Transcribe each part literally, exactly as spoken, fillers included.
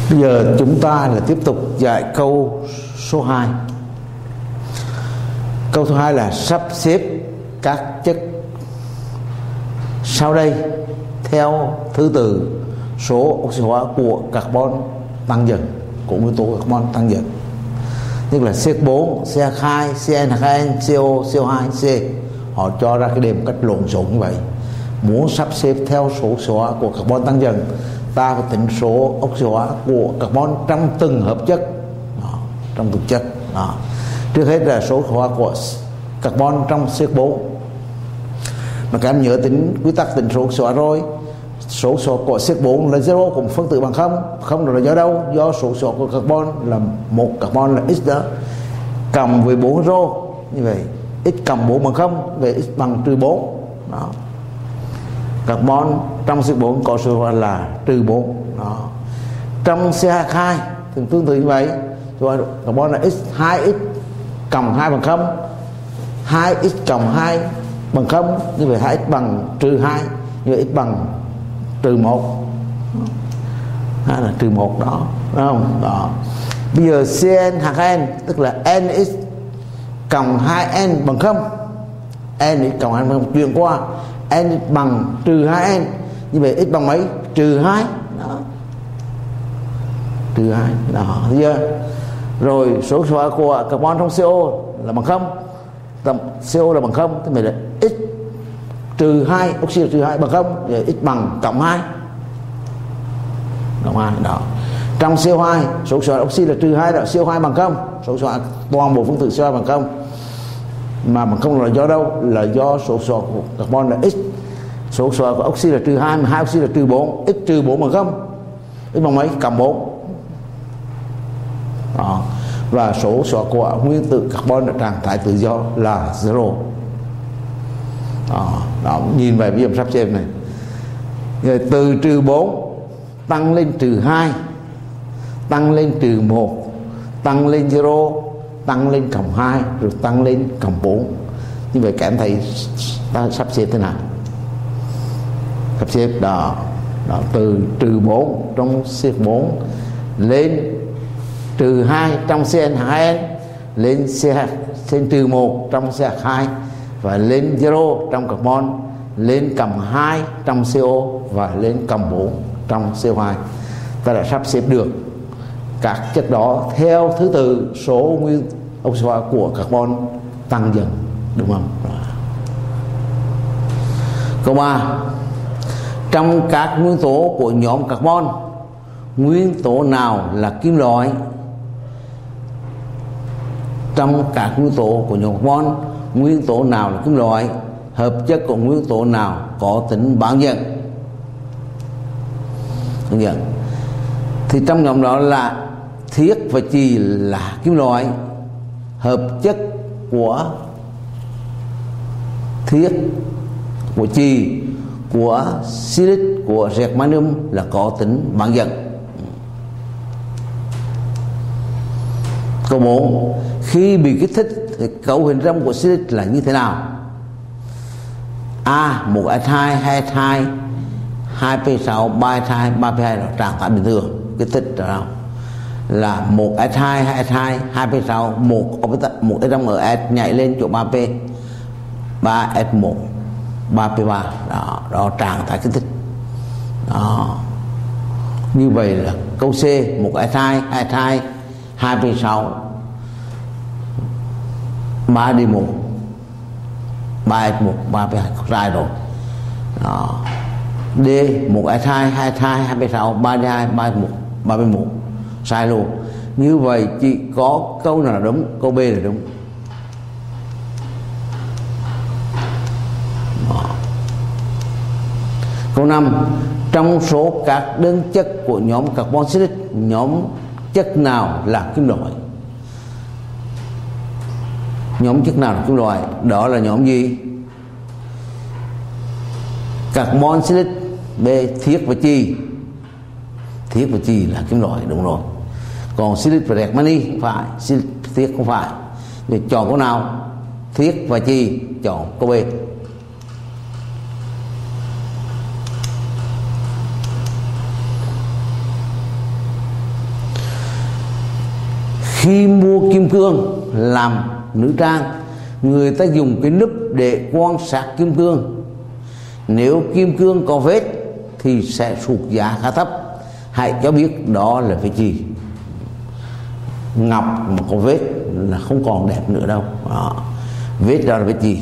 Bây giờ chúng ta là tiếp tục dạy câu số hai. Câu số hai là sắp xếp các chất sau đây theo thứ tự số oxy hóa của carbon tăng dần, của nguyên tố carbon tăng dần. Tức là C bốn, C hai, C N hai N, CO, C O hai, C. Họ cho ra cái đề một cách lộn xộn như vậy. Muốn sắp xếp theo số oxy hóa của carbon tăng dần, ta phải tính số oxy hóa của carbon trong từng hợp chất. Đó, trong từng chất. Đó. Trước hết là số oxy hóa của carbon trong C bốn. Mà các em nhớ tính quy tắc tính số oxy hóa rồi. Số oxy hóa của C bốn là zero, cùng phân tử bằng không. Không là do đâu? Do số oxy hóa của carbon là một carbon là x đó, cộng với bốn rho. Như vậy x cộng bốn bằng không, về x bằng trừ bốn. Đó. Carbon trong C bốn có số hóa là trừ bốn. Đó. Trong C hai thì tương tự như vậy. Rồi carbon là x, hai x cộng hai bằng không, hai x cộng hai bằng không, như vậy hai x bằng trừ hai, như vậy x bằng trừ một, hay là trừ một đó, đúng không? Đó. Bây giờ Cn hạt n tức là nx cộng hai n bằng không, nx cộng hai n bằng không, chuyển qua n bằng trừ hai n, như vậy x bằng mấy? Trừ hai. Đó. Trừ hai. Đó, thấy chưa? Rồi số oxy hóa của carbon trong CO là bằng không, tầm CO là bằng không, thế vậy là x trừ hai, oxy là trừ hai bằng không, vậy x bằng cộng hai. Cộng hai. Đó. Trong C O hai số oxy hóa oxy là trừ hai, đó C O hai bằng không, số oxy hóa toàn bộ phân tử C O hai bằng không. Mà bằng không là do đâu? Là do số oxy hóa của carbon là x. Số oxy hóa của oxy là trừ hai, mà hai oxy là trừ bốn, x trừ bốn bằng không, x bằng mấy? Cộng bốn. Đó. Và số oxy hóa của nguyên tử carbon ở trạng thái tự do là zero. Đó. Đó. Nhìn về ví dụ sắp xếp này. Rồi từ trừ bốn tăng lên trừ hai, tăng lên trừ một, tăng lên zero, tăng lên cộng hai, rồi tăng lên cộng bốn. Như vậy các em thấy ta sắp xếp thế nào? Sắp xếp đó, đó từ trừ bốn trong C bốn lên trừ hai trong C N hai N, lên C lên trừ một trong C hai, và lên zero trong carbon, lên cộng hai trong CO, và lên cộng bốn trong C O hai. Ta đã sắp xếp được các chất đó theo thứ tự số nguyên oxy hóa của carbon tăng dần, đúng không? Câu ba. Trong các nguyên tố của nhóm carbon, nguyên tố nào là kim loại? Trong các nguyên tố của nhóm carbon, nguyên tố nào là kim loại? Hợp chất của nguyên tố nào có tính bán dẫn? Bán dẫn. Thì trong nhóm đó là thiết và chì là kim loại. Hợp chất của thiết, của chì, của silic, của germanium là có tính bán dẫn. Câu bốn. Khi bị kích thích thì cấu hình râm của silic là như thế nào? A. một S hai, hai S hai, hai P sáu, ba S hai, ba P hai là trạng thái bình thường. Kích thích là nào? Là một S hai, hai S hai, hai P sáu, một một S trong ở S nhảy lên chỗ ba P, ba S một, ba P ba. Đó, đó trạng thái kích thích. Đó. Như vậy là câu C, một S hai, hai S hai, hai P sáu, ba D một, ba S một, ba P hai, sai rồi. Đó. D, một S hai, hai S hai, hai P sáu, ba D hai, ba S một, ba P một, sai luôn. Như vậy chỉ có câu nào là đúng, câu B là đúng. Đó. Câu năm. Trong số các đơn chất của nhóm carbon silic, nhóm chất nào là kim loại? Nhóm chất nào là kim loại? Đó là nhóm gì? Carbon silic. B. Thiết và chì. Thiết và chì là kim loại, đúng rồi. Còn silic và germani không phải, silic, thiết không phải. Để chọn câu nào? Thiết và chì, chọn câu B. Khi mua kim cương làm nữ trang, người ta dùng cái núp để quan sát kim cương. Nếu kim cương có vết thì sẽ sụt giá khá thấp. Hãy cho biết đó là vết gì. Ngọc mà có vết là không còn đẹp nữa đâu. Đó. Vết đó là vết gì?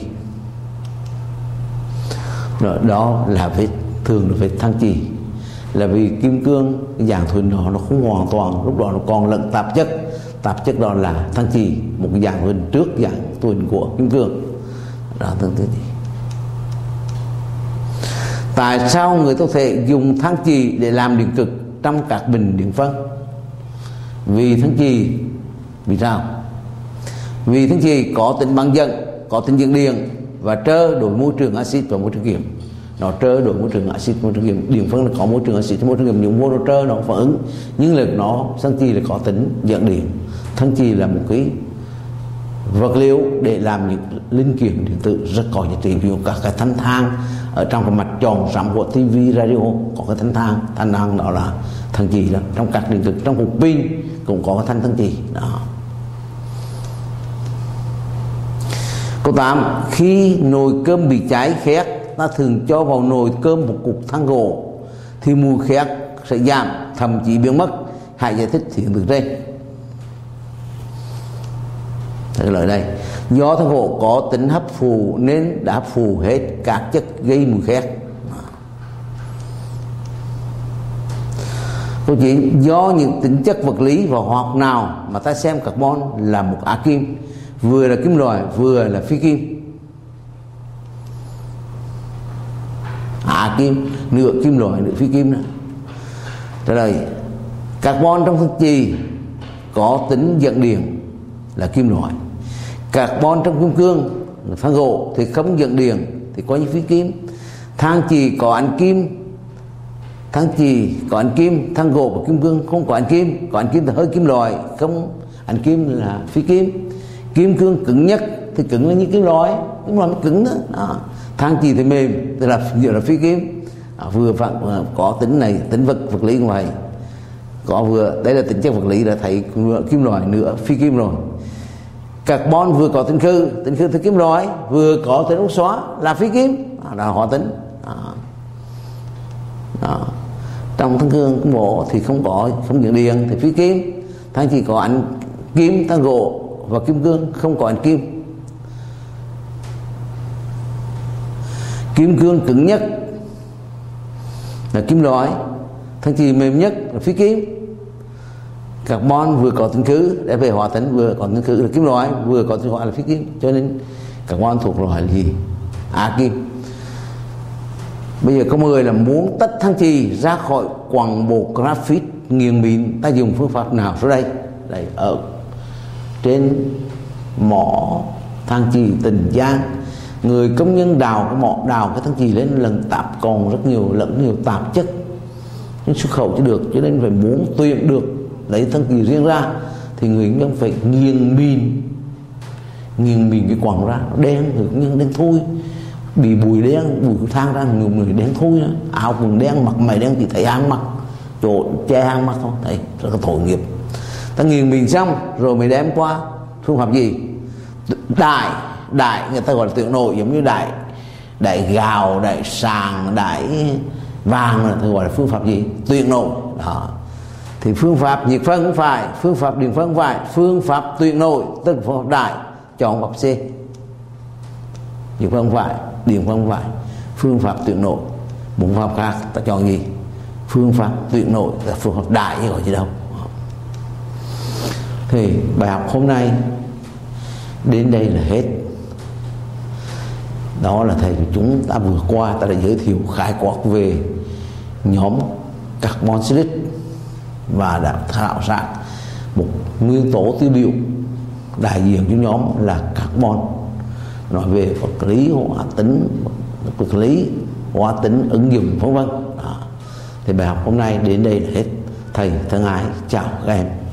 Đó, đó là vết, thường là vết than chì. Là vì kim cương dạng thuần đó nó không hoàn toàn, lúc đó nó còn lẫn tạp chất. Tạp chất đó là than chì, một cái dạng thuần trước dạng thuần của kim cương. Đó tương tự gì? Tại sao người ta có thể dùng than chì để làm điện cực trong các bình điện phân? Vì than chì, vì sao? Vì than chì có tính băng dẫn, có tính dẫn điện và trơ đổi môi trường axit và môi trường kiềm. Nó trơ đổi môi trường axit, môi trường kiềm. Điện phân là có môi trường axit, môi trường kiềm, những vô nó trơ nó phản ứng, nhưng là nó than chì là có tính dẫn điện. Than chì là một cái vật liệu để làm những linh kiện điện tử rất có giá trị. Ví dụ các cái thanh thang ở trong cái mặt tròn sắm của tivi radio có cái thanh thang, thanh thang đó là than chì đó. Trong các điện cực, trong cục pin cũng có cái thanh than chì đó. Câu tám. Khi nồi cơm bị cháy khét, ta thường cho vào nồi cơm một cục than gỗ thì mùi khét sẽ giảm, thậm chí biến mất. Hãy giải thích hiện tượng trên. Cái lời đây, do than gỗ có tính hấp phụ nên đã hấp phụ hết các chất gây mùi khét. Câu chuyện, do những tính chất vật lý và hóa học nào mà ta xem carbon là một ả kim, vừa là kim loại vừa là phi kim? Ả kim, nửa kim loại nửa phi kim đó. Trả lời, carbon trong than chì có tính dẫn điện là kim loại. Carbon trong kim cương than gỗ thì không dẫn điện thì có như phi kim. Than chì có ánh kim, than chì có ánh kim, than gỗ và kim cương không có ánh kim. Có ánh kim thì hơi kim loại, không ánh kim là phi kim. Kim cương cứng nhất thì cứng là như kim loại, kim loại nó cứng đó. Đó. Than chì thì mềm, tức là vừa là phi kim. À, vừa phản, có tính này, tính vật vật lý như vậy. Có vừa, đây là tính chất vật lý, đã thấy kim loại nữa phi kim rồi. Carbon vừa có tính khư, tính khư thì kim loại, vừa có tính oxy hóa là phi kim, đó là hóa tính. Đó. Đó. Trong than cương kim gỗ thì không có, không dẫn điện thì phi kim. Than chỉ có ánh kim, than gỗ và kim cương không có ánh kim. Kim cương cứng nhất là kim loại, than chì mềm nhất là phi kim. Carbon vừa có tính khứ để về hóa tính, vừa có tính khứ là kim loại, vừa có tính hóa là phi kim, cho nên carbon thuộc loại là gì? Ả kim. Bây giờ câu mười là muốn tách than chì ra khỏi quặng bột graphite nghiền mịn, ta dùng phương pháp nào sau đây? Đây, ở trên mỏ than chì Tình Giang, người công nhân đào cái mỏ, đào cái than chì lên lần tạp còn rất nhiều, lẫn nhiều tạp chất nhưng xuất khẩu chứ được, cho nên phải muốn tuyển được lấy than chì riêng ra thì người công nhân phải nghiền mịn, nghiền mịn cái quặng ra, nó đen, người công nhân đen thui, bị bụi đen, bụi than ra, nhiều người đen thui nữa. Áo quần đen, mặt mày đen, chỉ thấy hang mặt, chỗ che hang mặt thôi, đấy, rất là tội nghiệp. Ta nghiền mịn xong rồi mới đem qua phương pháp gì? Đại, đại người ta gọi là tuyển nổi, giống như đại đại gạo, đại sàng, đại vàng là gọi là phương pháp gì? Tuyển nổi. Đó. Thì phương pháp nhiệt phân cũng phải, phương pháp điện phân cũng phải, phương pháp tuyển nổi tức là phương pháp đại, chọn pháp C. Nhiệt phân không phải, điện phân không phải, phương pháp tuyển nổi. Một phương pháp khác ta chọn gì? Phương pháp tuyển nổi là phương pháp đại chứ gọi gì đâu. Thì bài học hôm nay đến đây là hết. Đó là thầy của chúng ta vừa qua ta đã giới thiệu khái quát về nhóm carbon silicic và đã khảo sát một nguyên tố tiêu biểu đại diện cho nhóm là carbon, nói về vật lý, hóa tính, vật lý, hóa tính, ứng dụng vân vân. Thì bài học hôm nay đến đây là hết. Thầy thân ái chào các em.